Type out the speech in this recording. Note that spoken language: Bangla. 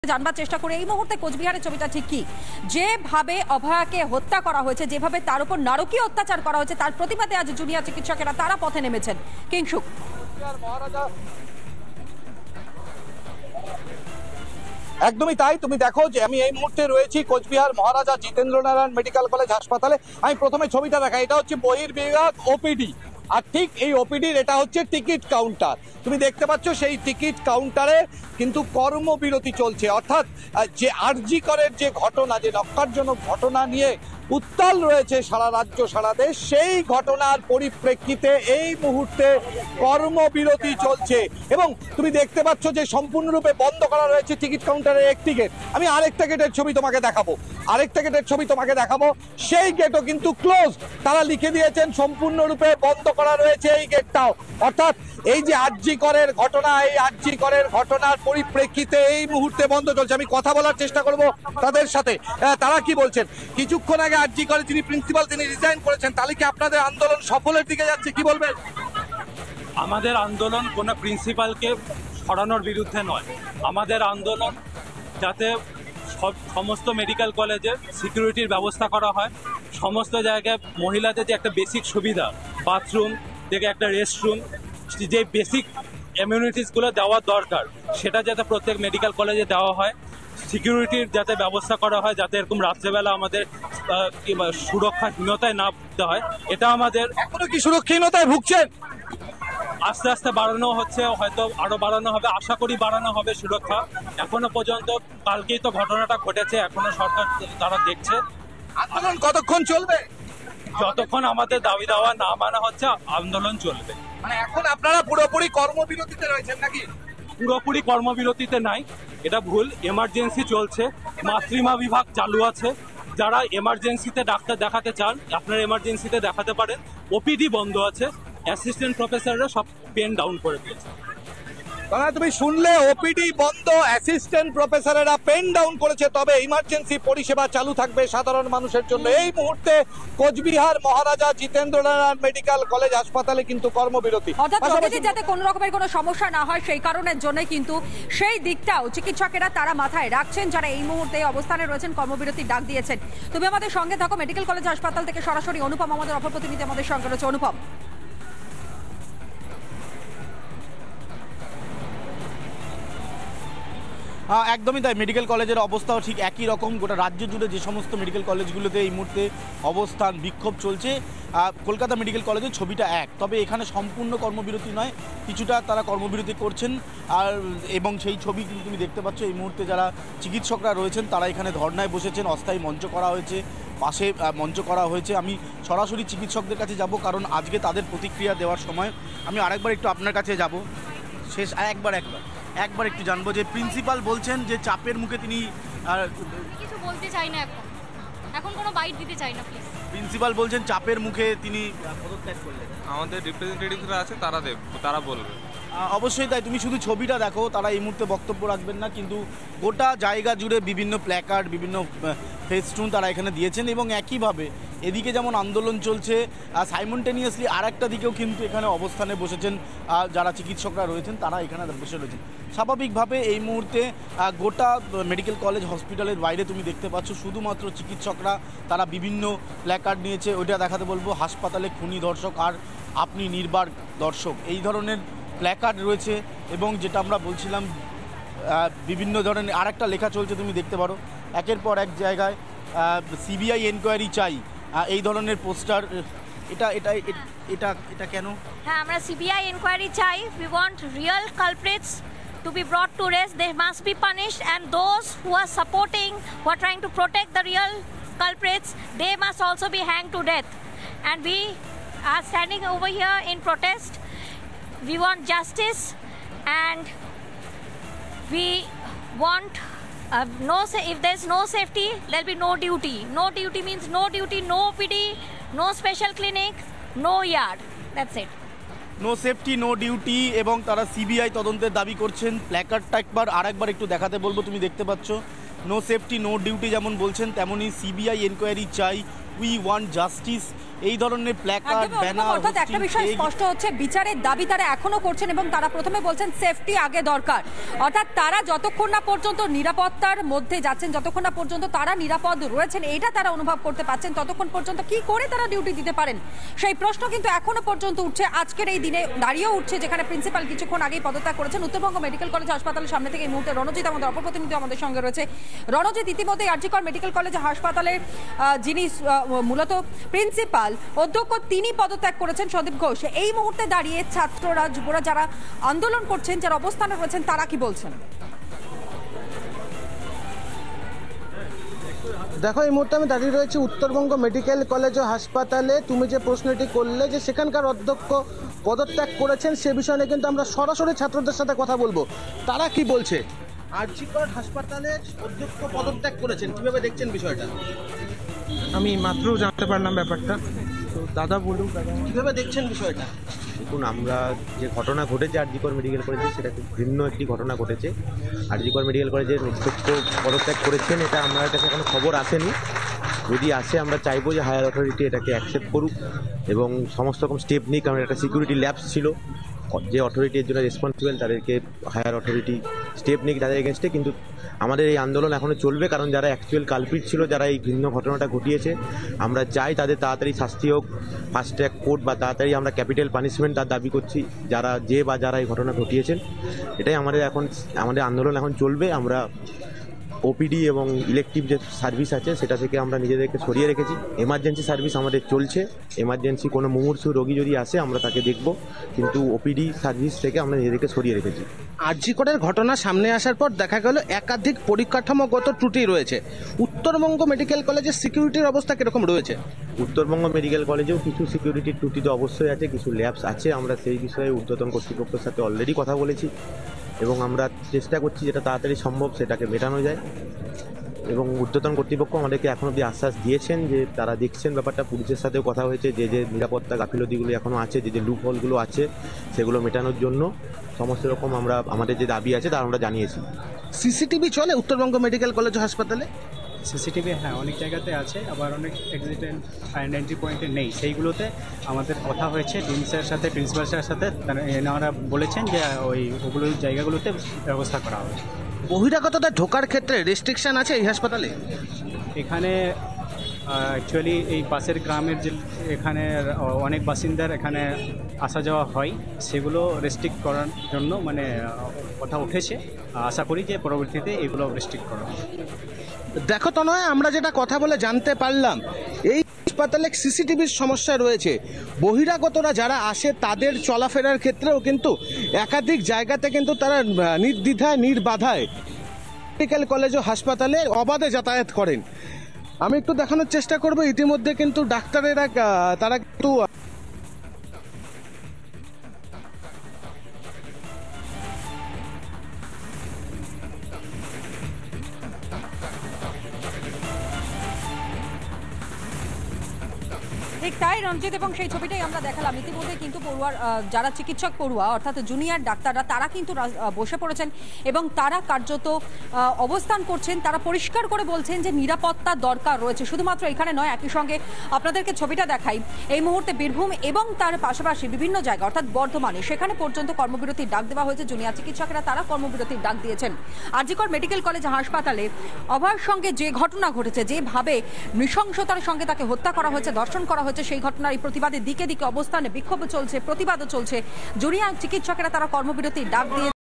জানবার চেষ্টা করে এই মুহূর্তে কোচবিহারের ছবিটা ঠিক কি, যেভাবে অভয়াকে হত্যা করা হয়েছে, যেভাবে তার উপর নারকীয় অত্যাচার করা হয়েছে, তার প্রতিবাদে আজ জুনিয়র চিকিৎসকেরা তারা পথে নেমেছেন। কিংশুক, একদমই তাই। তুমি দেখো যে আমি এই মুহূর্তে রয়েছি কোচবিহার মহারাজা জিতেন্দ্রনারায়ণ মেডিকেল কলেজ হাসপাতালে। আমি প্রথমে ছবিটা দেখাই, এটা হচ্ছে বহির্বিভাগ ওপিডি, আর ঠিক এই ওপিডির এটা হচ্ছে টিকিট কাউন্টার। তুমি দেখতে পাচ্ছ সেই টিকিট কাউন্টারে কিন্তু কর্মবিরতি চলছে, অর্থাৎ যে আরজি করের যে ঘটনা, যে নক্কারজনক ঘটনা নিয়ে উত্তাল রয়েছে সারা রাজ্য সারা দেশ, সেই ঘটনার পরিপ্রেক্ষিতে এই মুহূর্তে কর্মবিরতি চলছে। এবং তুমি দেখতে পাচ্ছ যে সম্পূর্ণরূপে বন্ধ করা রয়েছে টিকিট কাউন্টারের একটি গেট। আমি আরেকটা গেটের ছবি তোমাকে দেখাবো, সেই গেটও কিন্তু ক্লোজ। তারা লিখে দিয়েছেন সম্পূর্ণরূপে বন্ধ করা রয়েছে এই গেটটাও। অর্থাৎ এই যে আরজি করের ঘটনা, এই আরজি করের ঘটনার পরিপ্রেক্ষিতে এই মুহূর্তে বন্ধ চলছে। আমি কথা বলার চেষ্টা করব তাদের সাথে, তারা কি বলছেন। কিছুক্ষণ আগে আরজি করে যিনি প্রিন্সিপাল, তিনি রিজাইন করেছেন, তাহলে কি আপনাদের আন্দোলন সফলের দিকে যাচ্ছে, কি বলবেন? আমাদের আন্দোলন কোনো প্রিন্সিপালকে সরানোর বিরুদ্ধে নয়। আমাদের আন্দোলন যাতে সমস্ত মেডিকেল কলেজে সিকিউরিটির ব্যবস্থা করা হয়, সমস্ত জায়গায় মহিলাদের যে একটা বেসিক সুবিধা, বাথরুম থেকে একটা রেস্টরুম, যে বেসিক অ্যামিউনিটিসগুলো দেওয়ার দরকার, সেটা যাতে প্রত্যেক মেডিকেল কলেজে দেওয়া হয়। সিকিউরিটির যাতে ব্যবস্থা করা হয়, যাতে এরকম রাত্রেবেলা আমাদের সুরক্ষাহীনতায় না ভুগতে হয়। এটা আমাদের। এখনো কি সুরক্ষাহীনতায় ভুগছেন? আস্তে আস্তে বাড়ানো হচ্ছে, হয়তো আরো বাড়ানো হবে, আশা করি বাড়ানো হবে সুরক্ষা। এখনো পর্যন্ত, কালকেই তো ঘটনাটা ঘটেছে, এখনো সরকার তারা দেখছে। আন্দোলন কতক্ষণ চলবে? যতক্ষণ আমাদের দাবি দাওয়া না মানা হচ্ছে আন্দোলন চলবে। মানে এখন আপনারা পুরোপুরি কর্মবিরতিতে রয়েছেন নাকি? পুরোপুরি কর্মবিরতিতে নাই, এটা ভুল। এমার্জেন্সি চলছে, মাতৃমা বিভাগ চালু আছে। যারা এমার্জেন্সিতে ডাক্তার দেখাতে চান, আপনারা এমার্জেন্সিতে দেখাতে পারেন। ওপিডি বন্ধ আছে, অ্যাসিস্ট্যান্ট প্রফেসররা সব পেন ডাউন করে দিয়েছে। তুমি শুনলে, ওপিডি বন্ধ, অ্যাসিস্ট্যান্ট প্রফেসরেরা পেন ডাউন করেছে, তবে ইমার্জেন্সি পরিষেবা চালু থাকবে সাধারণ মানুষের জন্য। এই মুহূর্তে কোচবিহার মহারাজা জিতেন্দ্রনারায়ণ মেডিকেল কলেজ হাসপাতালে কিন্তু কর্মবিরতি। অর্থাৎ যাতে কোনো রকমের কোনো সমস্যা না হয় সেই কারণের জন্য কিন্তু সেই দিকটাও চিকিৎসকেরা তারা মাথায় রাখছেন, যারা এই মুহূর্তে অবস্থানে রয়েছেন, কর্মবিরতির ডাক দিয়েছেন। তুমি আমাদের সঙ্গে থাকো, মেডিকেল কলেজ হাসপাতাল থেকে সরাসরি অনুপম আমাদের অপর প্রতিনিধি আমাদের সঙ্গে রয়েছে। অনুপম, একদমই তাই। মেডিকেল কলেজের অবস্থাও ঠিক একই রকম। গোটা রাজ্য জুড়ে যে সমস্ত মেডিকেল কলেজগুলোতে এই মুহূর্তে অবস্থান বিক্ষোভ চলছে, কলকাতা মেডিকেল কলেজের ছবিটা এক। তবে এখানে সম্পূর্ণ কর্মবিরতি নয়, কিছুটা তারা কর্মবিরতি করছেন। আর এবং সেই ছবি কিন্তু তুমি দেখতে পাচ্ছ, এই মুহূর্তে যারা চিকিৎসকরা রয়েছেন তারা এখানে ধর্নায় বসেছেন। অস্থায়ী মঞ্চ করা হয়েছে, পাশে মঞ্চ করা হয়েছে। আমি সরাসরি চিকিৎসকদের কাছে যাব, কারণ আজকে তাদের প্রতিক্রিয়া দেওয়ার সময়। আমি আরেকবার একটু আপনার কাছে যাব, শেষ একবার একটু জানবো যে প্রিন্সিপাল বলছেন যে চাপের মুখে তিনি কিছু বলতে চাই না, এখন কোনো বাইট দিতে চাই না প্লিজ। প্রিন্সিপাল বলছেন চাপের মুখে তিনি পদত্যাগ করলেন। আমাদের রিপ্রেজেন্টেটিভরা আছে, তারা বলবে। অবশ্যই তাই। তুমি শুধু ছবিটা দেখো, তারা এই মুহূর্তে বক্তব্য রাখবেন না, কিন্তু গোটা জায়গা জুড়ে বিভিন্ন প্ল্যাকার্ড, বিভিন্ন ফেস্টুন তারা এখানে দিয়েছেন। এবং একইভাবে এদিকে যেমন আন্দোলন চলছে, সাইমনটেনিয়াসলি আর একটা দিকেও কিন্তু এখানে অবস্থানে বসেছেন যারা চিকিৎসকরা রয়েছেন, তারা এখানে বসে রয়েছেন। স্বাভাবিকভাবে এই মুহূর্তে গোটা মেডিকেল কলেজ হসপিটালের বাইরে তুমি দেখতে পাচ্ছ শুধুমাত্র চিকিৎসকরা, তারা বিভিন্ন প্ল্যাকার্ড নিয়েছে। ওইটা দেখাতে বলবো, হাসপাতালে খুনি দর্শক আর আপনি নির্বাক দর্শক, এই ধরনের প্ল্যাকার্ড রয়েছে। এবং যেটা আমরা বলছিলাম, বিভিন্ন ধরনের আর একটা লেখা চলছে, তুমি দেখতে পারো একের পর এক জায়গায় সিবিআই এনকোয়ারি চাই, এই ধরনের পোস্টার। এটা এটা এটা এটা কেন? হ্যাঁ, আমরা সিবিআই এনকোয়ারি চাই। We want real culprits to be brought to rest. They must be punished, and those who are supporting, who are trying to protect the real culprits, they must also be hanged to death. And we are standing over here in protest. We want justice, and we want if there's no safety, there'll be no duty. No duty means no duty, no OPD, no special clinic, no yard. That's it. No safety, no duty. এবং তারা সিবিআই তদন্তের দাবি করছেন। প্ল্যাকার্ডটা আরেকবার একটু দেখাতে বলবো, তুমি দেখতে পাচ্ছ নো সেফটি, নো ডিউটি যেমন বলছেন, তেমনই সিবিআই এনকোয়ারি চাই, উই ওয়ান্ট জাস্টিস। এই ধরনের প্ল্যাকার্ড একদমই অনুপম, ব্যানার অর্থাৎ একটা বিষয় স্পষ্ট হচ্ছে, বিচারের দাবি তারা এখনো করছেন এবং তারা প্রথমে বলছেন সেফটি আগে দরকার। অর্থাৎ তারা যতক্ষণ না পর্যন্ত নিরাপত্তার মধ্যে যাচ্ছেন, যতক্ষণ না পর্যন্ত তারা নিরাপদ রয়েছেন এটা তারা অনুভব করতে পারছেন, ততক্ষণ পর্যন্ত কি করে তারা ডিউটি দিতে পারেন সেই প্রশ্ন কিন্তু এখনো পর্যন্ত উঠছে। আজকের এই দিনে দাঁড়িয়েও উঠছে, যেখানে প্রিন্সিপাল কিছুক্ষণ আগেই পদত্যাগ করেছেন। উত্তরবঙ্গ মেডিকেল কলেজ হাসপাতালের সামনে থেকে এই মুহূর্তে রণজিৎ আমাদের অপর প্রতিনিধি আমাদের সঙ্গে রয়েছে। রণজিৎ, ইতিমধ্যে আর.জি.কর মেডিকেল কলেজ হাসপাতালের যিনি মূলত প্রিন্সিপাল অধ্যক্ষ তিনি পদত্যাগ করেছেন, সন্দীপ ঘোষ। এই মুহূর্তে দাঁড়িয়ে ছাত্ররা, যুবরা যারা আন্দোলন করছেন, যারা অবস্থানে রয়েছেন, তারা কি বলছেন? দেখো, এই মুহূর্তে আমি দাঁড়িয়ে রয়েছি উত্তরবঙ্গ মেডিকেল কলেজ ও হাসপাতালে। তুমি যে প্রশ্নটি করলে যে সেখানকার অধ্যক্ষ পদত্যাগ করেছেন, সে বিষয় নিয়ে কিন্তু আমরা সরাসরি ছাত্রদের সাথে কথা বলবো। তারা কি বলছে? আর.জি.কর হাসপাতালে অধ্যক্ষ পদত্যাগ করেছেন, কিভাবে দেখছেন বিষয়টা? আমি মাত্র জানতে পারলাম ব্যাপারটা, তো দাদা বলুন, কিভাবে দেখছেন বিষয়টা? দেখুন, আমরা যে ঘটনা ঘটেছে আর.জি.কর মেডিকেল কলেজে, সেটা খুব ভিন্ন একটি ঘটনা ঘটেছে। আর.জি.কর মেডিকেল কলেজের অধ্যক্ষ পদত্যাগ করেছেন, এটা আমার কাছে কোনো খবর আসেনি। যদি আসে আমরা চাইবো যে হায়ার অথরিটি এটাকে অ্যাকসেপ্ট করুক এবং সমস্ত রকম স্টেপ নিক। কারণ একটা সিকিউরিটি ল্যাপস ছিল, যে অথরিটির জন্য রেসপন্সিবল তাদেরকে হায়ার অথরিটি স্টেপ নিক তাদের এগেনস্টে। কিন্তু আমাদের এই আন্দোলন এখনও চলবে, কারণ যারা অ্যাকচুয়াল কালপিট ছিল, যারা এই ভিন্ন ঘটনাটা ঘটিয়েছে, আমরা চাই তাদের তাড়াতাড়ি শাস্তি হোক, ফাস্ট ট্র্যাক কোর্ট বা তাড়াতাড়ি আমরা ক্যাপিটাল পানিশমেন্ট তার দাবি করছি, যারা এই ঘটনা ঘটিয়েছেন। এটাই আমাদের আন্দোলন এখন চলবে। আমরা ওপিডি এবং ইলেকটিভ যে সার্ভিস আছে সেটা থেকে আমরা নিজেদেরকে সরিয়ে রেখেছি। এমার্জেন্সি সার্ভিস আমাদের চলছে, এমার্জেন্সি কোনো মুমূর্ষু রোগী যদি আসে আমরা তাকে দেখব, কিন্তু ওপিডি সার্ভিস থেকে আমরা নিজেদেরকে সরিয়ে রেখেছি। আর.জি.করের ঘটনা সামনে আসার পর দেখা গেল একাধিক পরিকাঠামোগত ত্রুটি রয়েছে। উত্তরবঙ্গ মেডিকেল কলেজের সিকিউরিটির অবস্থা কিরকম রয়েছে? উত্তরবঙ্গ মেডিকেল কলেজেও কিছু সিকিউরিটির ত্রুটি তো অবশ্যই আছে, কিছু ল্যাবস আছে। আমরা সেই বিষয়ে ঊর্ধ্বতন কর্তৃপক্ষের সাথে অলরেডি কথা বলেছি এবং আমরা চেষ্টা করছি যেটা তাড়াতাড়ি সম্ভব সেটাকে মেটানো যায়। এবং ঊর্ধ্বতন কর্তৃপক্ষ আমাদেরকে এখন অবধি আশ্বাস দিয়েছেন যে তারা দেখছেন ব্যাপারটা। পুলিশের সাথেও কথা হয়েছে, যে নিরাপত্তা গাফিলতিগুলো এখনও আছে, যে লুপ হোলগুলো আছে সেগুলো মেটানোর জন্য সমস্ত রকম আমাদের যে দাবি আছে তা আমরা জানিয়েছি। সিসিটিভি চলে উত্তরবঙ্গ মেডিকেল কলেজ হাসপাতালে? সিসিটিভি হ্যাঁ, অনেক জায়গাতে আছে, আবার অনেক এক্সিট অ্যান্ড এন্ট্রি পয়েন্টে নেই। সেইগুলোতে আমাদের কথা হয়েছে ডিন স্যারের সাথে, প্রিন্সিপাল স্যারের সাথে। এনারা বলেছেন যে ওগুলো জায়গাগুলোতে ব্যবস্থা করা হবে। বহিরাগতদের ঢোকার ক্ষেত্রে রেস্ট্রিকশন আছে এই হাসপাতালে? এখানে অ্যাকচুয়ালি এই পাশের গ্রামের যে এখানে অনেক বাসিন্দার এখানে আসা যাওয়া হয়, সেগুলো রেস্ট্রিক্ট করার জন্য মানে কথা উঠেছে। আশা করি যে পরবর্তীতে এগুলো রেস্ট্রিক্ট করা হবে। দেখো তনয়, আমরা যেটা কথা বলে জানতে পারলাম, এই হাসপাতালে সিসিটিভির সমস্যা রয়েছে। বহিরাগতরা যারা আসে তাদের চলাফেরার ক্ষেত্রেও কিন্তু একাধিক জায়গাতে কিন্তু তারা নির্দ্বিধায় নির্বাধায় মেডিকেল কলেজ ও হাসপাতালে অবাধে যাতায়াত করেন। আমি একটু দেখানোর চেষ্টা করব, ইতিমধ্যে কিন্তু ডাক্তারেরা তারা কিন্তু ঠিক তাই রঞ্জিত, এবং সেই ছবিটাই আমরা দেখালাম। ইতিমধ্যে কিন্তু পড়ুয়ার যারা চিকিৎসক পড়ুয়া অর্থাৎ জুনিয়র ডাক্তাররা তারা কিন্তু বসে পড়েছেন এবং তারা কার্যত অবস্থান করছেন। তারা পরিষ্কার করে বলছেন যে নিরাপত্তা দরকার রয়েছে। শুধুমাত্র এখানে নয়, একই সঙ্গে আপনাদেরকে ছবিটা দেখাই। এই মুহূর্তে বীরভূম এবং তার পাশাপাশি বিভিন্ন জায়গা অর্থাৎ বর্ধমানে সেখানে পর্যন্ত কর্মবিরতির ডাক দেওয়া হয়েছে। জুনিয়র চিকিৎসকেরা তারা কর্মবিরতির ডাক দিয়েছেন। আর.জি.কর মেডিকেল কলেজ হাসপাতালে অভয়ের সঙ্গে যে ঘটনা ঘটেছে, যেভাবে নৃশংসতার সঙ্গে তাকে হত্যা করা হয়েছে, ধর্ষণ করা হয়েছে, সেই ঘটনার প্রতিবাদে দিকে দিকে অবস্থানে বিক্ষোভ চলছে, প্রতিবাদও চলছে। জুনিয়র চিকিৎসকেরা তারা কর্মবিরতির ডাক দিয়ে